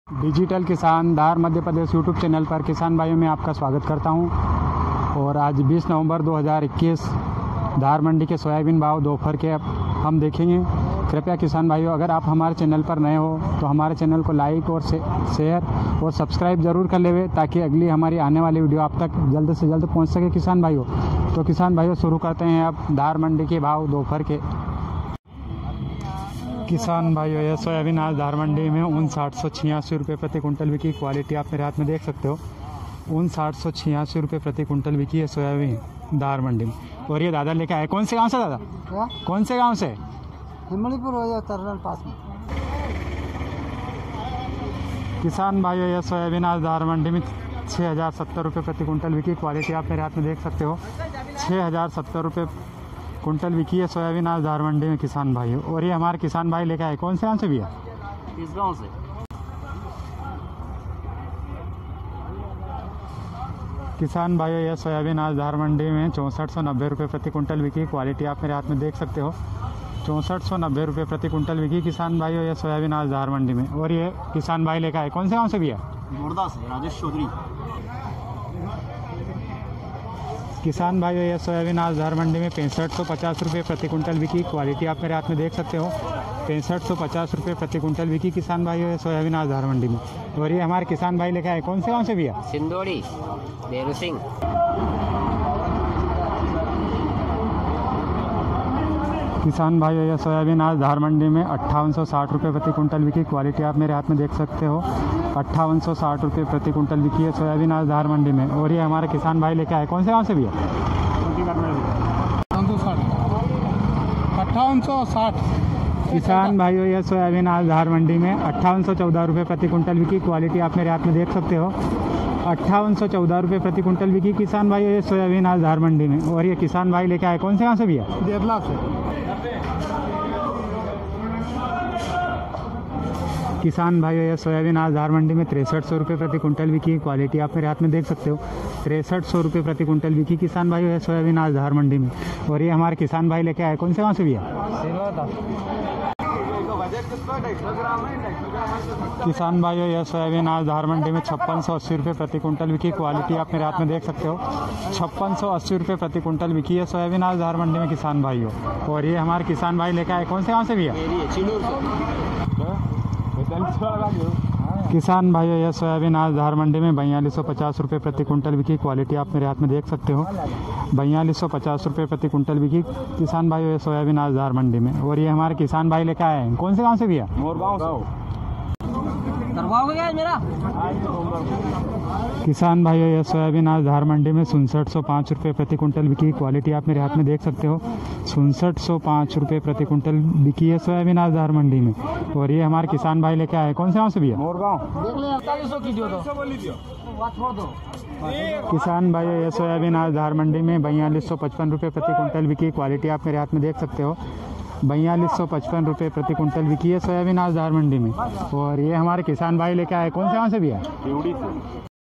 Digital किसान धार Madhya Pradesh YouTube channel पर किसान भाइयों में आपका स्वागत करता हूं। और आज 20 नवंबर 2021 धार मंडी के सोयाबीन भाव दोपहर के हम देखेंगे। कृपया किसान भाइयों, अगर आप हमारे चैनल पर नए हो तो हमारे चैनल को लाइक और शेयर और सब्सक्राइब ज़रूर कर लेवे, ताकि अगली हमारी आने वाली वीडियो आप तक जल्द से जल्द पहुँच सके किसान भाइयों। तो किसान भाइयों शुरू करते हैं अब धार मंडी के भाव दोपहर के। किसान भाइयों, यह सोयाबीन आज धार मंडी में 5986 रुपये प्रति कुंटल बिकी। क्वालिटी आप मेरे हाथ में देख सकते हो, 5986 रुपये प्रति कुंटल बिकी है सोयाबीन धार मंडी में। और ये दादा लेके आए कौन से गांव से? दादा क्या? कौन से गांव से? हिमलीपुर हो या तरनल पास में। किसान भाइयों, यह सोयाबीन आज धार मंडी में 6070 रुपये प्रति कुंटल बिकी। क्वालिटी आप मेरे हाथ में देख सकते हो, 6070 रुपये कुंटल बिकी है सोयाबीन आज धार मंडी में किसान भाइयों। और ये हमारे किसान भाई लेके आए कौन से गांव से भैया? इस गांव से। किसान भाइयों, यह सोयाबीन आज धार मंडी में 6490 रुपये प्रति कुंटल बिकी। क्वालिटी आप मेरे हाथ में देख सकते हो, 6490 रुपये प्रति कुंटल बिकी किसान भाइयों, यह सोयाबीन आज धार मंडी में। और ये किसान भाई लेकर आए कौन से गांव से भैया? मुर्दा से राजेश चौधरी। किसान भाइयों, यह सोयाबीन आज धार मंडी में 6550 रुपये प्रति कुंटल बिकी। क्वालिटी आप मेरे हाथ में देख सकते हो, 6550 रुपये प्रति कुंटल बिकी किसान भाइयों, यह सोयाबीन आज धार मंडी में। और ये हमारे किसान भाई लेकर आए कौन से गांव से भैया? सिंदोड़ी बेरू सिंह। किसान भाइयों, यह सोयाबीन आज धार मंडी में 5860 रुपये प्रति कुंटल बिकी। क्वालिटी आप मेरे हाथ में देख सकते हो, 5860 रुपये प्रति कुंटल बिकी है सोयाबीन आज धार मंडी में। और ये हमारे किसान भाई लेके आए कौन से गांव से भैया? 5860। किसान भाइयों, यह सोयाबीन आज धार मंडी में 5814 रुपये प्रति कुंटल बिकी। क्वालिटी आप मेरे हाथ में देख सकते हो, 5814 रुपये प्रति कुंटल बिकी किसान भाइयों, ये सोयाबीन आज धार मंडी में। और ये किसान भाई लेके आए कौन से गांव से भैया? देवला से। किसान भाइयों, यह सोयाबीन आज धार मंडी में 6300 रुपये प्रति कुंटल बिकी। क्वालिटी आप मेरे हाथ में देख सकते हो, 6300 रुपये प्रति कुंटल बिकी किसान भाइयों, यह सोयाबीन आज धार मंडी में। और ये हमारे किसान भाई लेके आए कौन से गांव से भैया? किसान भाइयों, यह सोयाबीन आज धार मंडी में 5680 रुपये प्रति कुंटल बिकी। क्वालिटी आप मेरे हाथ में देख सकते हो, 5680 रुपये प्रति कुंटल बिकी है सोयाबीन आज धार मंडी में किसान भाइयों। और ये हमारे किसान भाई लेके आए कौन से गांव से भैया? किसान भाइयों, यह सोयाबीन आज धार मंडी में 4250 रुपये प्रति कुंटल बिकी। क्वालिटी आप मेरे हाथ में देख सकते हो, 4250 रुपये प्रति कुंटल बिकी किसान भाइयों, यह सोयाबीन आज धार मंडी में। और ये हमारे किसान भाई लेकर आए हैं कौन से गांव से भैया? किसान भाइयों, यह सोयाबीन आज धार मंडी में 6705 रुपये प्रति कुंटल बिकी। क्वालिटी आप मेरे हाथ में देख सकते हो, 6705 रुपये प्रति कुंटल बिकी है सोयाबीन आज धार मंडी में। और ये हमारे किसान भाई लेके आए कौन से गांव से भैया? किसान भाइयों, यह सोयाबीन आज धार मंडी में 4255 रुपये प्रति कुंटल बिकी। क्वालिटी आप मेरे हाथ में देख सकते हो, 4255 रुपये प्रति कुंटल बिकी है सोयाबीन आज धार मंडी में। और ये हमारे किसान भाई लेके आए कौन से गांव से भैया?